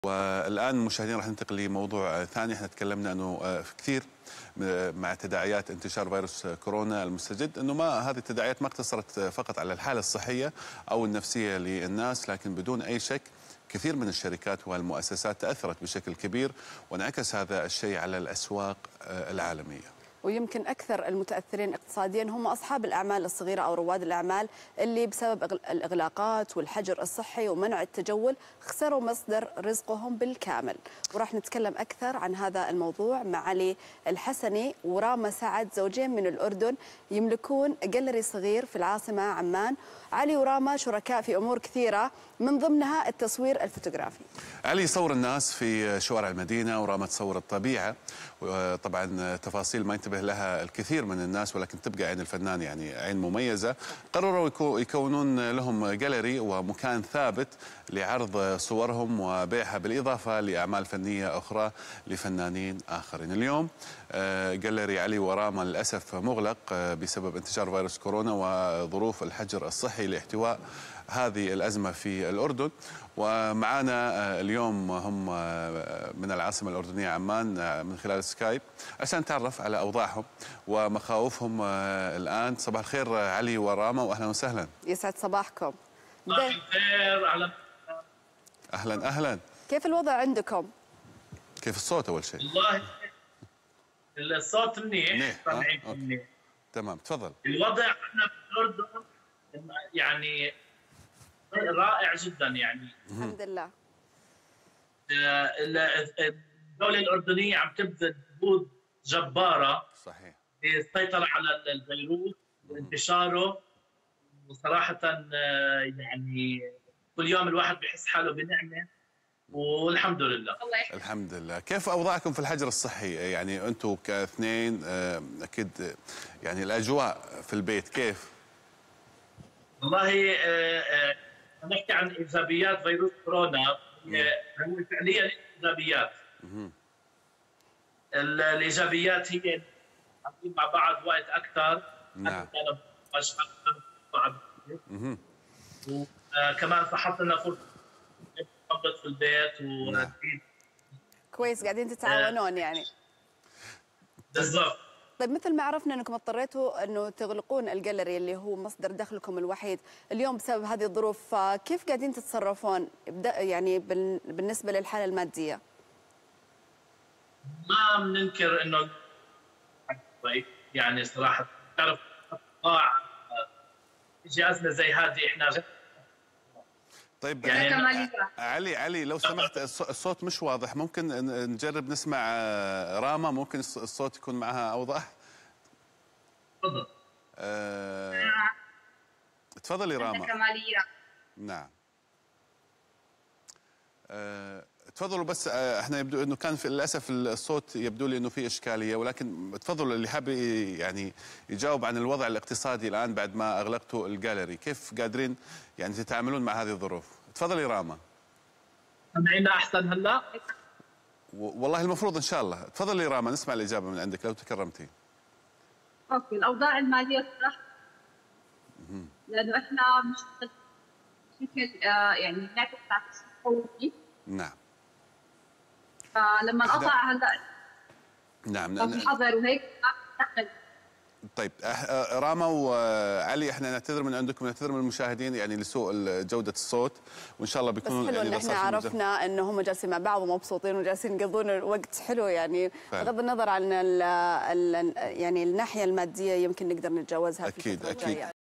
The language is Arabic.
والآن مشاهدينا راح ننتقل لموضوع ثاني. احنا تكلمنا انه كثير مع تداعيات انتشار فيروس كورونا المستجد انه ما هذه التداعيات ما اقتصرت فقط على الحالة الصحية او النفسية للناس، لكن بدون اي شك كثير من الشركات والمؤسسات تأثرت بشكل كبير، وانعكس هذا الشيء على الأسواق العالمية. ويمكن أكثر المتأثرين اقتصاديا هم أصحاب الأعمال الصغيرة أو رواد الأعمال اللي بسبب الإغلاقات والحجر الصحي ومنع التجول خسروا مصدر رزقهم بالكامل. وراح نتكلم أكثر عن هذا الموضوع مع علي الحسني وراما سعد، زوجين من الأردن يملكون جاليري صغير في العاصمة عمان. علي وراما شركاء في أمور كثيرة من ضمنها التصوير الفوتوغرافي. علي يصور الناس في شوارع المدينة وراما تصور الطبيعة، وطبعا تفاصيل ما ينتبه لها الكثير من الناس، ولكن تبقى عين الفنان يعني عين مميزة. قرروا يكونون لهم جاليري ومكان ثابت لعرض صورهم وبيعها، بالإضافة لأعمال فنية أخرى لفنانين آخرين. اليوم جاليري علي وراما للأسف مغلق بسبب انتشار فيروس كورونا وظروف الحجر الصحي لاحتواء هذه الأزمة في الأردن. ومعنا اليوم هم من العاصمة الأردنية عمان من خلال سكايب عشان نتعرف على أوضاعهم ومخاوفهم الآن. صباح الخير علي وراما وأهلا وسهلا. يسعد صباحكم. صباح الخير. أهلا أهلا. كيف الوضع عندكم؟ كيف الصوت أول شيء؟ والله الصوت منيح. منيح. تمام تفضل. الوضع عندنا في الأردن يعني رائع جدا يعني. الحمد لله. الدولة الأردنية عم تبذل جهود جبارة صحيح للسيطرة على الفيروس وانتشاره، وصراحة يعني كل يوم الواحد بيحس حاله بنعمة والحمد لله. الحمد لله. كيف أوضاعكم في الحجر الصحي؟ يعني أنتم كاثنين أكيد يعني الأجواء في البيت كيف؟ والله نحكي عن إيجابيات فيروس كورونا. هو فعليا إيجابيات. الإيجابيات هي قاعدين مع بعض وقت أكثر. نعم. بعض. وكمان صحت لنا فرصة نثبت في البيت نعم. كويس، قاعدين تتعاونون يعني. بالضبط. طيب مثل ما عرفنا انكم اضطريتوا انه تغلقون الجاليري اللي هو مصدر دخلكم الوحيد اليوم بسبب هذه الظروف، كيف قاعدين تتصرفون يعني بالنسبه للحاله الماديه؟ ما بننكر انه يعني صراحه تعرف تجي ازمه زي هذه احنا طيب يعني علي لو سمحت الصوت مش واضح، ممكن نجرب نسمع راما؟ ممكن الصوت يكون معها أوضح؟ تفضل. تفضلي راما. كمالية. نعم. تفضلوا. بس احنا يبدو انه كان في للاسف الصوت يبدو لي انه في اشكاليه، ولكن تفضلوا اللي حاب يعني يجاوب عن الوضع الاقتصادي الان بعد ما اغلقتوا الجاليري، كيف قادرين يعني تتعاملون مع هذه الظروف؟ تفضلي راما. سمعينا احسن هلا؟ والله المفروض ان شاء الله. تفضلي راما نسمع الاجابه من عندك لو تكرمتي. اوكي، الاوضاع الماليه صراحه لانه احنا مش بشكل يعني نعتمد على التسويق. نعم. فلما انقطع هلا نعم في حظر وهيك دخل. طيب راما وعلي احنا نعتذر من عندكم، نعتذر من المشاهدين يعني لسوء جودة الصوت، وان شاء الله بيكونوا بس حلو ان احنا عرفنا انه هم جالسين مع بعض ومبسوطين وجالسين يقضون الوقت حلو يعني. بغض النظر عن يعني الناحية المادية يمكن نقدر نتجاوزها أكيد في الفترة الجاية.